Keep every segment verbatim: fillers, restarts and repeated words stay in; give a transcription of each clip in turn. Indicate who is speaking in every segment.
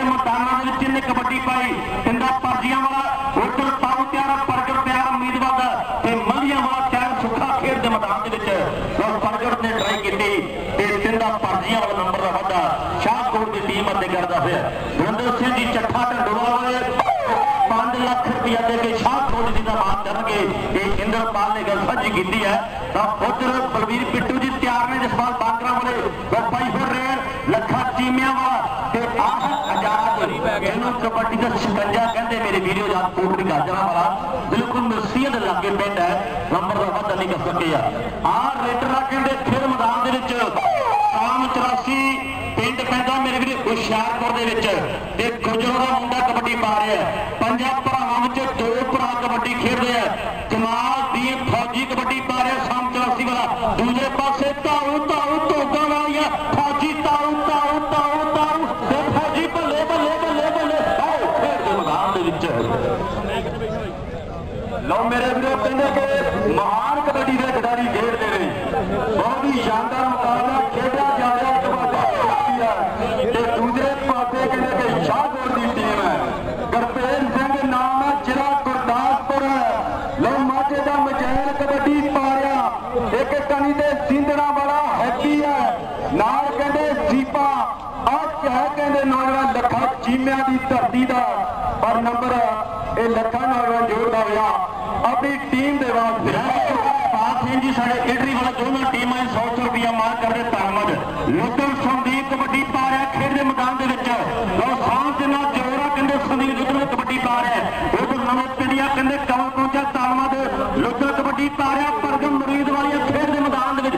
Speaker 1: मैदानों में जिन्हें कबड्डी पाई पिंडा परजियां वाला उधर ताऊ तैयार परगट तैयार उम्मीदवार ते मलियां वाला तैयार सुखा खेल के मैदान के विच परगट ने ट्राई की ते पिंडा परजियां वाला नंबर का वाधा शाहकोट की टीम अगे करता हुआ गुरविंदर सिंह जी चट्ठा ढंडोरा वाले पांच लाख रुपया दे के शाहकोट जी का मान करके इंद्रपाल ने गल साझी की है। उधर बलवीर पिट्टू जी तैयार ने जसपाल बांगरा वाले पाई फिर रहे लखा चीमिया वाला कबड्डी का शिकंजा कहते मेरे वीडियो याद कोटरी गाजरा वाला बिल्कुल मसीह के लागे पिंड है नंबर का वाधा नहीं कर सके आ रेटरा कहते फिर मैदान शाम चौरासी पिंड पैदा मेरे वीर हुशियारपुर के गुजरों का मुंडा कबड्डी पा रहा है पंजा भरावां विच दो भरा कबड्डी खेड रहे हैं कमाल दी फौजी कबड्डी पा रहा शाम चौरासी वाला दूसरे पासे ताऊ ताऊ धोगा वाली फौजी ताऊ ताऊ ताऊ ताऊ फौजी बल्ले बल्ले बल्ले बल्ले लो मेरे वीरों कहते कि महान कबड्डी के खिडारी खेलते हैं बहुत ही शानदार मुकाबला खेला जा रहा है दूसरे पासे कहते कि शाहकोट की टीम है गुरतेज सिंह नाम है जिला गुरदासपुर है लो माचे का मचैल कबड्डी पा रहा एक कनी से सिंधना वाला हैप्पी है नाल कहते सीपा कहते नौजवान लखा चीमिया की धरती का पर नंबर ये लखा नौजवान जोड़ता हुआ अपनी टीम के वास्ते पाल सिंह जी साढ़े इटरी वाला दोनों टीम सौ सौ रुपया मार करते धन्यवाद लुद्धर संदीप कबड्डी पा रहा खेल के मैदान के सांस जिन्ना जोरा कहते संदीप लुद्धर कबड्डी पा रहा उधर नवे पिंडिया कहते कमल पहुंचा धन्यवाद लुद्धर कबड्डी पा रहा परगम मरीद वाली खेल के मैदान के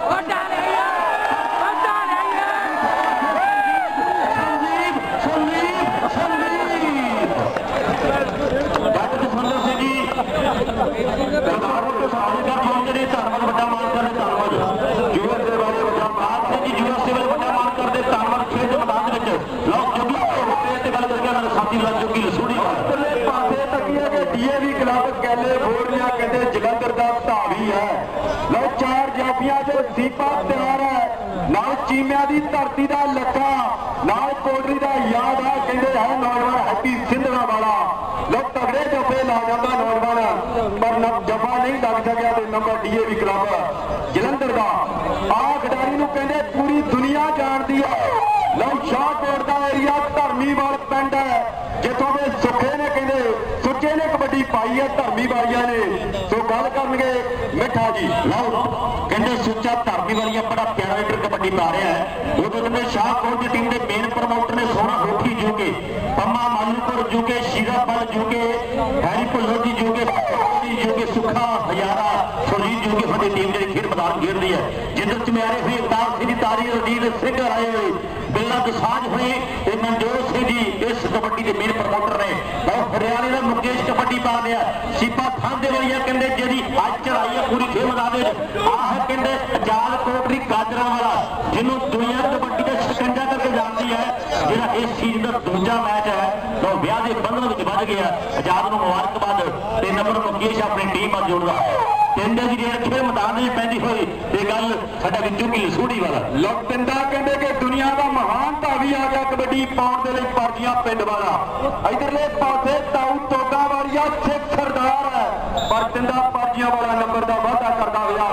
Speaker 1: जलंधर का धावी है लो चार जाफिया जो सीपा तैयार है नाल चीमिया की धरती का लखा नाल कोटरी का याद है कहते है नौजवान हैप्पी सिंधना वाला लो तगड़े जफे ला जाता नौजवान पर जफा नहीं लग सकिया number D A V club Jalandhar का आ खिडारी कहते पूरी दुनिया जानती है लो शाहकोट का एरिया धर्मी वाल पिंड है जितों के सुखे ने कहते सुचे ने कबड्डी पाई है धर्मी वालिया ने सो गल करनगे मिठा जी लो कहते सुचा धर्मी वालिया बड़ा प्यारा लीडर कबड्डी पा रहा है उदों कहते शाहकोट की टीम के मेन प्रमोटर ने सोना होठी जू के पम्मा मालूपुर जू के शीरापल जू के हैरी भुल्लो जी जू के जू के सुखा हजारा सुरजीत जू के साडी टीम जी खेल मैदान खेल रही है जिधर चम्यारे हुए अवतार सिंह तारी रजीत सिंह आए हुए बिल्ला दसाज हुए मनजोत सिंह जी इस कबड्डी के मेन प्रमोटर ने हरियाणे का मुकेश कबड्डी पा रहा सीपा थांदे वाली कहते जी अज चढ़ाई है पूरी खेल मैदान आह कहते आजाद कोटरी गाजरा वाला जिन्हों दुनिया कबड्डी का शिकंजा करके जानती है जो इस चीज का दूजा मैच है तो ब्याह के बंधन में बज गया आजाद को मुबारकबाद तीन नंबर मुकेश अपनी टीम में जोड़ता पिंड की खेल मैदान में पैदी हुई गल साडा विचू की सूढ़ी वाला लो पिंडा कहते कि दुनिया का महान धावी आ गया कबड्डी पाउण दे लई परजियां पिंड वाला इधरले पासे ताऊ तोगा वालिया सिख सरदार है पर पिंडा परजियां वाला नंबर का वाधा करता हुआ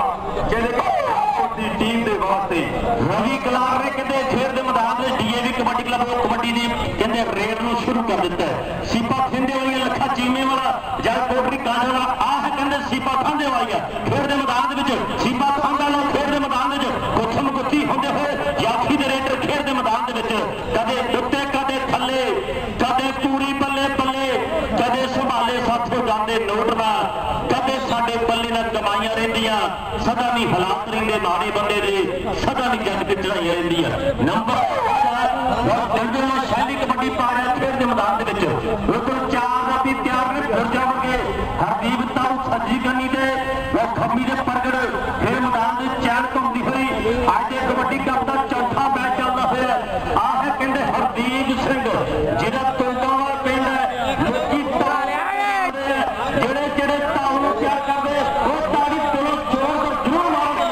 Speaker 1: कहते टीम के वास्ते रवि कलार ने कहते खेल के मैदान में D A V kabaddi club kabaddi की कहते रेड में शुरू कर दिता है सीपा खिंदे वाली लखा चीमे वाला जल कोटरी कांडे वाला आह कहते सीपा खांदे वाली खेल के मैदान सीपा खांदा लो खेल के मैदान गुत्थम गुत्थी होंदे हुए जाफी दे रेडर खेल के मैदान कदे उत्ते कदे थले कदे पूरी बल्ले बल्ले कदे संभाले साथियों जाते नोटना कदे साडे बल्ले नाल कमाइयां रहिंदियां सदा नहीं हालात रहिंदे माड़े बंदे दे सदा नहीं जग ते चढ़ाइयां रहिंदियां नंबर शैली कबड्डी पा रहा खेल के मैदान उधर चार रबी तैयार ने फिर जाओगे हरदीप ताऊ सज्जी गनी दे खम्मी के परगड़ खेल मैदान में चैन घूमती हुई अज कबड्डी कप का चौथा मैच चलता हुआ आह कहते हरदीप सिंह जिहड़ा तोगा वाला पिंड है लोकी जेड़े जेड़े ताऊ नूं प्यार करते वो तारी दिलों जोर कर जरूर मारोगे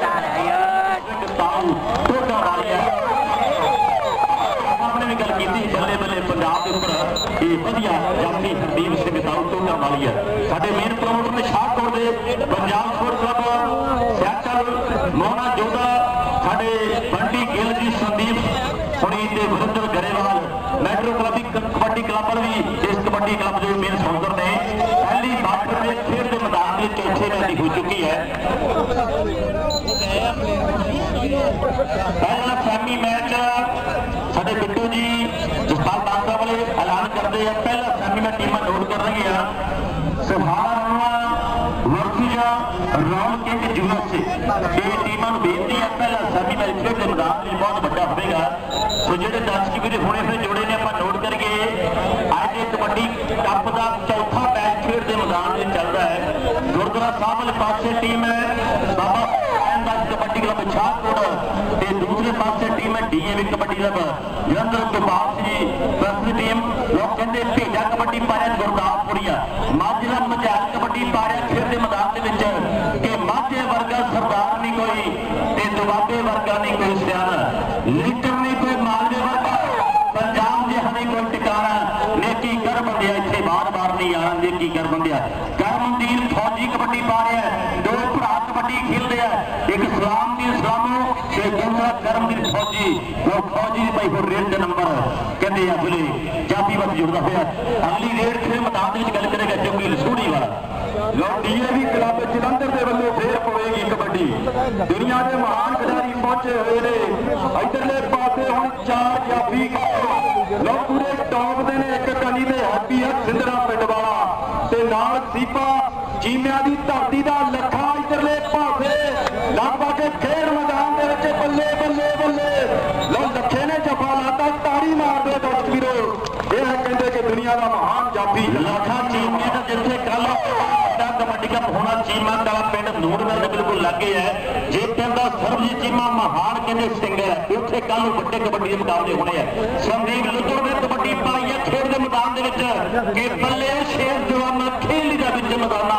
Speaker 1: ताऊ तोगा वाली अपने भी गल की बल्ले बल्ले पंजाब के उपर ये वधिया जाफी हरदीप सिंह दाऊ टोटा वाली है। साडे मेन प्रमोटर ने शाहकोट के पंजाब स्पोर्ट्स क्लब सैचल मोहना जोधा साडे बंटी गिल जी संदीप हुणी ते Varinder Grewal metro club kabaddi club वाले भी इस कबड्डी क्लब के मेन स्पॉन्सर ने पहली बार में खेल के मैदान में चौथे मैच हो चुकी है। पहला सैमी मैच साडे बिट्टू जी जसपाल बांसा वाले ऐलान करते हैं। पहला सैमी मैच टीम नोट कर रही है सुहाना वर्फिया रौल के जुलस से ये टीमों बेनती है पहला सैमी मैच खेल के मैदान में बहुत बड़ा होगा। सो जो दर्शक भी होने फिर जोड़े ने आप नोट करके अज कबड्डी कप का चौथा मैच खेल के मैदान में चल रहा है। गुरुद्वारा साहब वाले पासे टीम है बाबा कबड्डी क्लब शाहकोट ते दूसरे पासे टीम है DAV kabaddi club Jalandhar Gopal ji first team लोग कहते भेजा कबड्डी पाया गुरदासपुरिया माझा मझाल कबड्डी पाया खेल के मैदान के माझे वर्गा सरदार नहीं कोई ते दुआबे वर्गा नहीं कोई सियाना लीटर नहीं कोई मालवे वर्गा पंजाब जिहा नहीं कोई टिकाना नेकी कर बंदिया इतने बार बार नहीं आना नेकी कर बंदिया करमदीन फौजी कबड्डी पा रहा है। दो भरा कबड्डी खेल रहा है एक सलाम दी सलामो ते दूसरा करमदीन फौजी वो फौजी भाई फिर रेड के नंबर कहते हैं बोले जाफी बस जुड़ता हुआ अगली रेड खेल मैदान में गल करेगा चौकी लसूड़ी वाला लो डीएवी क्लब जलंधर के वालों फिर पवेगी कबड्डी दुनिया के महान खिलाड़ी पहुंचे हुए ने इधरले पासे हुण चार जाफी लो पूरे टॉप दे ने एक कनी ते हैप्पी है सिंधरा पिंड वाला ते नाल सीपा चीमिया दी धरती दा लखा इधरले पासे लगभग खेल मैदान दे विच बल्ले बल्ले बल्ले लो लखे ने जफा लाता ताड़ी मार दे दर्शक वीरो यह कहते कि दुनिया का महान जाफी लखा चीमिया दा जिथे कल कबड्डी कप होना चीमा का पिंड नूरमहल के बिल्कुल लागे है जे कहता सरबजीत चीमा महान कहते सिंगर है उत्थे कल बड़े कबड्डी के मुकाबले होने हैं। संदीप लुद्धर ने कबड्डी पाई है खेल के मैदान के बल्ले शेर जवाना खेल का बिच मैदाना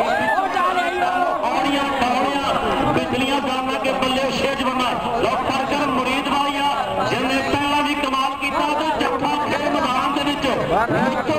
Speaker 1: औड़ियां टौड़ियां बिजलियां जाना के बल्ले शेर जवाना लोग परकर मुरीद वालिया जिन्हें पहला भी कमाल किया तो जफा खेल मैदान के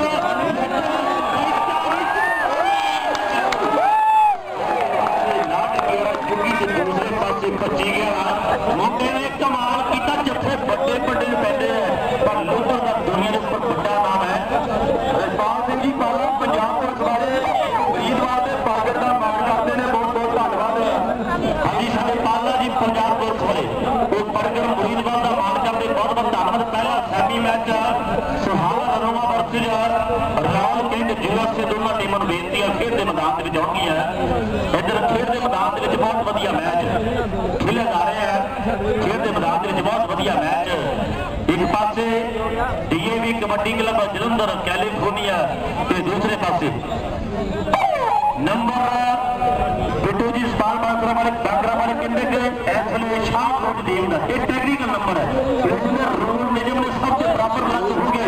Speaker 1: बची गया मुंडे ने कमाल किया जिथे बड़े बड़े पैदे पर लुद्धर का दुनिया के उपर बड़ा नाम है। रजपाल सिंह जी पाला पंजाब पुलिस वाले उम्मीदवार के स्वागत का मान करते हैं बहुत बहुत धन्यवाद। हाँ जी साढ़े पाला जी पंजाब पुलिस वाले वो परगट उम्मीदवार का मान करते बहुत बहुत धन्यवाद। पहला सैमी मैच सुहाना नरोवा वर्सेज रॉयल किंग यूएस से दोनों टीमों को बेनती है खेल के मैदान में जाऊँगी है इधर खेल के मैदान में बहुत वधिया मैच खेले जा रहे हैं। खेल के मैदान में बहुत वधिया मैच एक पासे DAV kabaddi club Jalandhar California के दूसरे पासे नंबर बिट्टू जी सपाल बांसरा वाले बांसरा वाले किन्ने के ऐसे शाहकोट टीम का एक टेक्निकल नंबर है इसमें रूल नियम ने सबसे बराबर लागू होंगे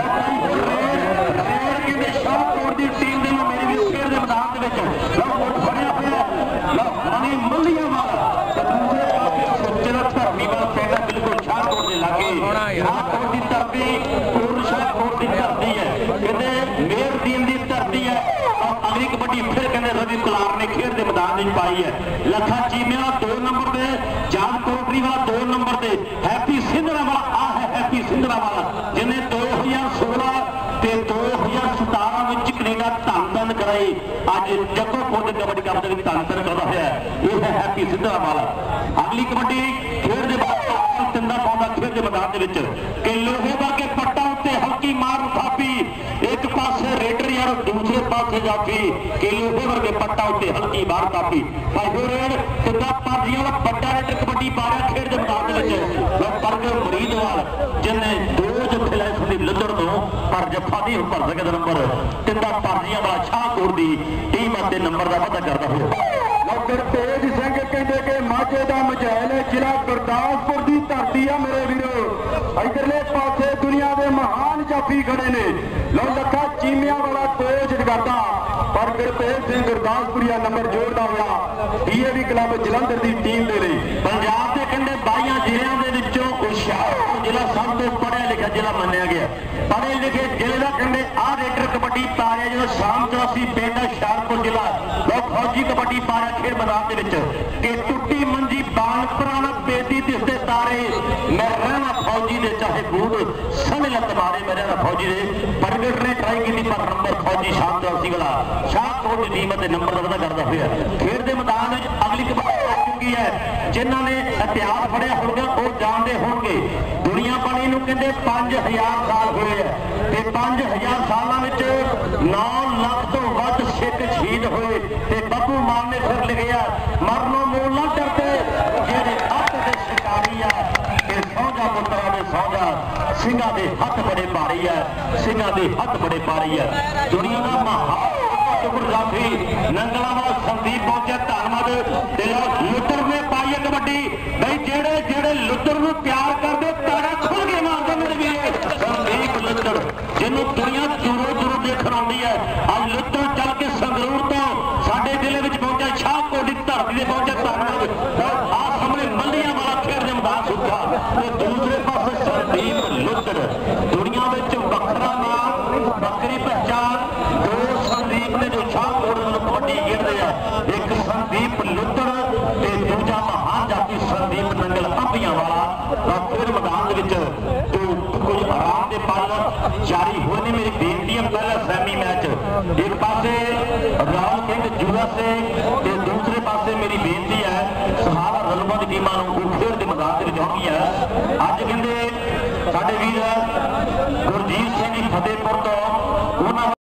Speaker 1: शाहकोट की टीम ने मेरी भी खेल के मैदान में फड़िया पिया मनी मुलिया वाला दूसरे पासे सोचे धरमी वाला पैदा बिल्कुल शाहकोट के लागे शाहकोट की धरती पूर्ण शाहकोट की धरती है कहते मेयर टीम की धरती है और अगली कबड्डी फिर कहते रवि कुलार ने खेल के मैदान में पाई है। लखा चीमिया दो नंबर पे जान कोटरी वाला दो नंबर पे हैप्पी सिंधरा वाला आ है हैप्पी सिंधरा वाला जिन्हें दो हजार सोलह ते दो हजार सतारह में कनेडा धन धन कराई अज जकोपुर के कबड्डी कप के धन धन करता है ये है हैप्पी सिंधरा वाला। अगली कबड्डी खेल के बाद तिंदा पाउंदा खेल के मैदान के लोहे वर्गे पट्टा उत्ते हल्की मार थापी एक पासे रेडर यार दूसरे पासे जाफी के लोहे वर्गे पट्टा उत्ते हल्की मार थापी भाई रेड तिंदा पाजियां वाला बड़ा रेडर कबड्डी पाया खेल के मैदान परगट मुरीदवाल जिन्हें दो जत्थे लाए संदीप लुद्धर तो पर जफा नहीं भर सके नंबर तिंदा पाजियां वाला शाहकोट की टीम के नंबर का पता करता हो। तेज सिंह कहते कि माझे का मझैल जिला गुरदासपुर की धरती है मेरे वीरो इधरले पासे दुनिया के महान जाफी खड़े ने लो लखा चीमिया वाला कोच करता पर तेज सिंह गुरदासपुरिया नंबर जोड़ता हुआ डीएवी क्लब जलंधर की टीम दे पंजाब के कहते बाईयां जिलों के ਜ਼ਿਲ੍ਹਾ ਸਭ ਤੋਂ ਪੜ੍ਹਿਆ ਲਿਖਿਆ ਜ਼ਿਲ੍ਹਾ ਮੰਨਿਆ ਗਿਆ। ਪੜ੍ਹੇ ਲਿਖੇ ਜ਼ਿਲ੍ਹੇ ਦਾ ਕਹਿੰਦੇ ਆਹ ਰੇਡਰ ਕਬੱਡੀ ਪਾ ਰਿਹਾ ਜਦੋਂ ਸ਼ਾਮ ਚੌਰਾਸੀ ਪਿੰਡ ਹੁਸ਼ਿਆਰਪੁਰ ਜ਼ਿਲ੍ਹਾ ਬਹੁਤ ਫੌਜੀ ਕਬੱਡੀ ਪਾ ਰਿਹਾ ਖੇਡ ਮੈਦਾਨ ਦੇ ਵਿੱਚ ਕਿ ਟੁੱਟੀ ਮੰਜੀ ਬਾਣ ਪੁਰਾਣਾ ਬੇਦੀ ਦਿਸਦੇ ਤਾਰੇ ਮੈਂ ਰਹਿਣਾ ਫੌਜੀ ਦੇ ਚਾਹੇ ਬੂਟ ਸਣੇ ਲੱਤ ਮਾਰੇ ਮੇਰੇ ਨਾਲ ਫੌਜੀ ਦੇ ਪ੍ਰਗਟ ਨੇ ਟਰਾਈ ਕੀਤੀ ਪਰ ਨੰਬਰ ਫੌਜੀ ਸ਼ਾਮ ਚੌਰਾਸੀ ਵਾਲਾ ਸ਼ਾਹਕੋਟ ਦੀ ਟੀਮ ਅਤੇ ਨੰਬਰ ਦਾ ਕਰਦਾ ਹੋਇਆ ਖੇਡ ਦੇ ਮੈਦਾਨ ਵਿੱਚ ਅਗਲੀ ਕਬੱਡੀ ਆ ਚੁੱਕੀ ਹੈ। ਜਿਨ੍ਹਾਂ ਨੇ ਇਤਿਹਾਸ ਪੜ੍ਹਿਆ ਹੋਊਗਾ ਉਹ ਜਾਣਦੇ ਹੋਣਗੇ ਦੁਨੀਆ ਬਣੀ ਨੂੰ ਕਹਿੰਦੇ ਪੰਜ ਹਜ਼ਾਰ ਸਾਲ ਹੋਏ ਆ ਤੇ ਪੰਜ ਹਜ਼ਾਰ ਸਾਲਾਂ ਵਿੱਚ ਨੌ ਲੱਖ ਤੋਂ ਵੱਧ ਸਿੱਖ ਸ਼ਹੀਦ ਹੋਏ ਤੇ ਬੱਬੂ ਮਾਨ ਨੇ ਫਿਰ ਲਿਖਿਆ ਮਰਨੋਂ ਮੂਲ ਨਾ ਡਰਦੇ ਜਿਹੜੇ ਅੱਤ ਦੇ ਸ਼ਿਕਾਰੀ ਆ ਤੇ ਸੌਂਜਾ ਪੁੱਤਰਾਂ ਦੇ ਸੌਂਜਾ ਸਿੰਘਾਂ ਦੇ ਹੱਥ ਬੜੇ ਭਾਰੀ ਆ ਸਿੰਘਾਂ ਦੇ ਹੱਥ ਬੜੇ ਭਾਰੀ ਆ ਦੁਨੀਆ ਦਾ ਮਹਾਨ ਜਾਫੀ ਨੰਗਲਾਵਾਲ ਸੰਦੀਪ ਪਹੁੰਚਿਆ ਧੰਨਵਾਦ ਤੇ ਲੁੱਟਰ ਨੇ ਪਾਈ ਹੈ ਕਬੱਡੀ ਬਈ ਜਿਹੜੇ ਜਿਹੜੇ ਲੁੱਟਰ ਨੂੰ ਪਿਆਰ ਕਰਦੇ ਤਾੜਾ ਖੁੱਲ ਕੇ ਮਾਰਦੇ ਮੇਰੇ ਵੀਰੇ ਸੰਦੀਪ ਲੁੱਟਰ ਜਿਹਨੂੰ ਦੁਨੀਆ ਦੂਰੋਂ ਦੂਰੋਂ ਦੇਖਣ ਆਉਂਦੀ ਹੈ ਅੱਜ ਲੁੱਟਰ ਚੱਲ ਕੇ ਸੰਗਰੂਰ ਤੋਂ ਸਾਡੇ ਜ਼ਿਲ੍ਹੇ ਵਿੱਚ ਪਹੁੰਚਿਆ ਸ਼ਾਹਕੋਟ ਦੀ ਧਰਤੀ ਤੇ ਪਹੁੰਚਿਆ ਧੰਨਵਾਦ ਆਹ ਸਾਹਮਣੇ ਮੱਲੀਆਂ ਵਾਲਾ ਖੇਡ ਦੇ ਮੈਦਾਨ ਸੁੱਕਾ ਤੇ ਦੂਸਰੇ ਪਾਸੇ ਸੰਦੀਪ ਲੁੱਟਰ ਦੁਨੀਆ ਵਿੱਚ ਵੱਖਰਾ ਨਾਮ ਵੱਖਰੀ ਪਹਿਚਾਣ ਦੋ ਸੰਦੀਪ ਨੇ ਜੋ ਸ਼ਾਹਕੋਟ ਨੂੰ ਕਬੱਡੀ ਖੇਡਦੇ ਆ ਇੱਕ ਸੰਦੀਪ ਲੁੱਟਰ ਤੇ ਦੂਜਾ ਮਹਾਨ ਜਾਤੀ ਸੰਦੀਪ ਨੰਗਲ ਅੰਬੀਆਂ ਵਾਲਾ ਖੇਡ ਮੈਦਾਨ ਦੇ ਵਿੱਚ ਕੁਝ ਆਰਾਮ ਦੇ ਪਲ ਜਾਰੀ ਹੋਏ ਨੇ। ਮੇਰੀ ਬੇਨਤੀ ਹੈ ਪਹਿਲਾ ਸੈਮੀ ਮੈਚ ਇੱਕ ਪਾਸੇ ਰਾਹੁਲ ਸਿੰਘ ਜੂਆ ਸਿੰਘ ਤੇ ਦੂਸਰੇ ਪਾਸੇ ਮੇਰੀ ਬੇਨਤੀ ਹੈ ਸਹਾਰਾ ਰਲਵਾ ਦੀ ਟੀਮਾਂ ਨੂੰ ਉਹ ਖੇਡ ਦੇ ਮੈਦਾਨ ਦੇ ਵਿੱਚ ਆਉਣਗੀਆਂ। ਅੱਜ ਕਹਿੰਦੇ ਸਾਡੇ ਵੀਰ ਗੁਰਜੀਤ ਸਿੰਘ ਜੀ ਫਤਿਹਪੁਰ ਤੋਂ ਉਹਨਾਂ